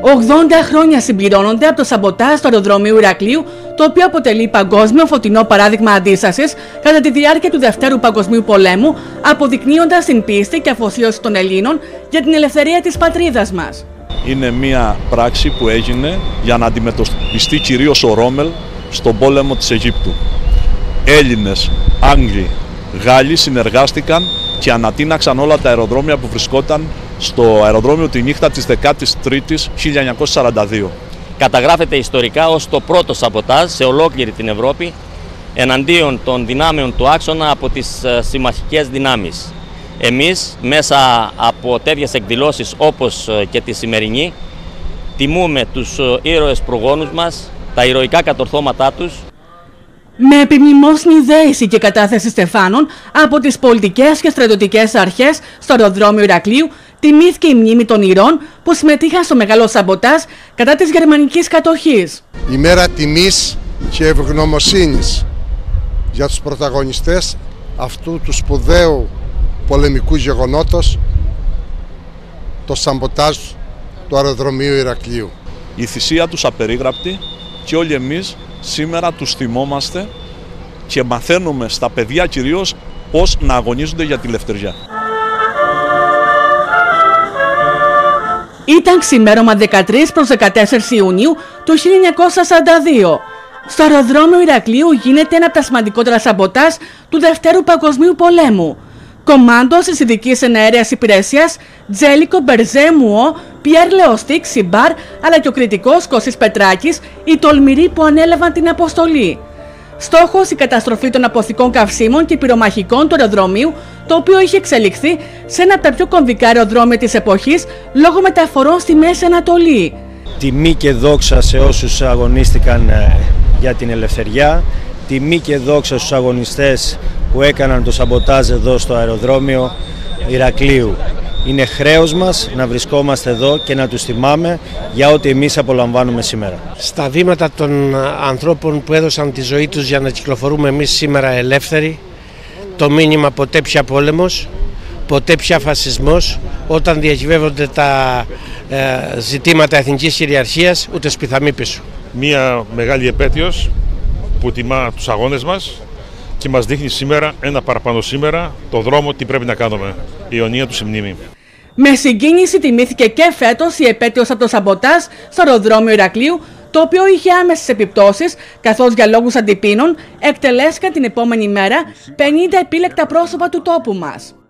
80 χρόνια συμπληρώνονται από το σαμποτάζ του αεροδρομίου Ηρακλείου, το οποίο αποτελεί παγκόσμιο φωτεινό παράδειγμα αντίστασης κατά τη διάρκεια του Δευτέρου Παγκοσμίου Πολέμου, αποδεικνύοντας την πίστη και αφοσίωση των Ελλήνων για την ελευθερία της πατρίδας μας. Είναι μια πράξη που έγινε για να αντιμετωπιστεί κυρίως ο Ρόμελ στον πόλεμο της Αιγύπτου. Έλληνες, Άγγλοι, Γάλλοι συνεργάστηκαν και ανατείναξαν όλα τα αεροδρόμια που βρισκόταν στο αεροδρόμιο τη νύχτα της 13ης 1942. Καταγράφεται ιστορικά ως το πρώτο σαμποτάζ σε ολόκληρη την Ευρώπη εναντίον των δυνάμεων του άξονα από τις συμμαχικές δυνάμεις. Εμείς μέσα από τέτοιες εκδηλώσεις όπως και τη σημερινή τιμούμε τους ήρωες προγόνους μας, τα ηρωικά κατορθώματά τους. Με επιμνημόσυνη δέηση και κατάθεση στεφάνων από τις πολιτικές και στρατιωτικές αρχές στο αεροδρόμιο Ηρακλείου, τιμήθηκε η μνήμη των ηρώων που συμμετείχαν στο μεγάλο σαμποτάζ κατά της γερμανικής κατοχής. Ημέρα τιμής και ευγνωμοσύνης για τους πρωταγωνιστές αυτού του σπουδαίου πολεμικού γεγονότος, το σαμποτάζ του αεροδρομίου Ηρακλείου. Η θυσία τους απερίγραπτη και όλοι εμείς σήμερα τους θυμόμαστε και μαθαίνουμε στα παιδιά κυρίως πώς να αγωνίζονται για τη ελευθερία. Ήταν ξημέρωμα 13 προς 14 Ιουνίου του 1942. Στο αεροδρόμιο Ηρακλείου γίνεται ένα από τα σημαντικότερα σαμποτάζ του Δευτέρου Παγκοσμίου Πολέμου. Κομμάντος της ειδικής εναέρειας υπηρεσίας Τζέλικο Μπερζέ Μουό, Πιέρ Λεοστίκ Σιμπάρ, αλλά και ο κριτικός Κωστής Πετράκης, οι τολμηροί που ανέλαβαν την αποστολή. Στόχος η καταστροφή των αποθηκών καυσίμων και πυρομαχικών του αεροδρομίου, το οποίο είχε εξελιχθεί σε ένα από τα πιο κομβικά αεροδρόμια της εποχής λόγω μεταφορών στη Μέση Ανατολή. Τιμή και δόξα σε όσους αγωνίστηκαν για την ελευθεριά, τιμή και δόξα στους αγωνιστές που έκαναν το σαμποτάζ εδώ στο αεροδρόμιο Ηρακλείου. Είναι χρέος μας να βρισκόμαστε εδώ και να τους θυμάμαι για ό,τι εμείς απολαμβάνουμε σήμερα. Στα βήματα των ανθρώπων που έδωσαν τη ζωή τους για να κυκλοφορούμε εμείς σήμερα ελεύθεροι, το μήνυμα ποτέ πια πόλεμος, ποτέ πια φασισμός, όταν διακυβεύονται τα ζητήματα εθνικής κυριαρχίας, ούτε σπιθαμή πίσω. Μία μεγάλη επέτειος που τιμά τους αγώνες μας και μας δείχνει σήμερα, ένα παραπάνω σήμερα, το δρόμο τι πρέπει να κάνουμε, η αιωνία του μνήμη. Με συγκίνηση τιμήθηκε και φέτος η επέτειος από το σαμποτάζ στο αεροδρόμιο Ηρακλείου, το οποίο είχε άμεσες επιπτώσεις, καθώς για λόγους αντιπίνων εκτελέστηκαν την επόμενη μέρα 50 επίλεκτα πρόσωπα του τόπου μας.